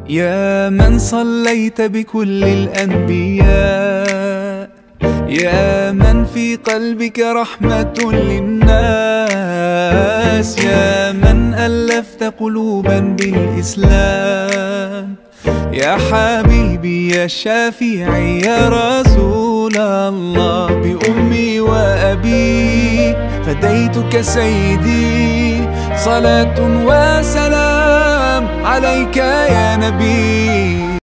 يا من صليت بكل الأنبياء، يا من في قلبك رحمة للناس، يا من ألفت قلوبا بالإسلام، يا حبيبي يا شافعي يا رسول الله، بأمي وأبي فديتك سيدي، صلاة وسلام عليك يا نبي.